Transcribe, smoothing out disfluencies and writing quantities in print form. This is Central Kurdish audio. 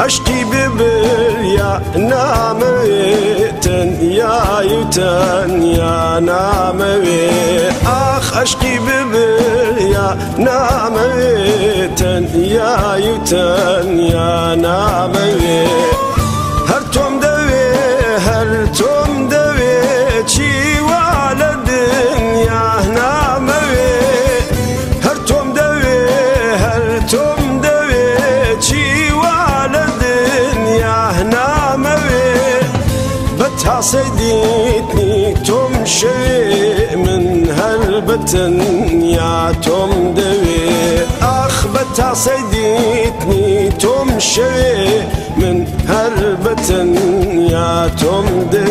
عشقی ببر یا نامویتن یا یوتن یا ناموی آخ عشقی ببر یا نامویتن یا یوتن یا ناموی هر توم دوی هر توم دوی چی والدن یا ناموی هر توم دوی هر توم دوی چی سيديتني توم شوي من هالبتن يا توم دوي أخ بتا سيديتني توم شوي من هالبتن يا توم دوي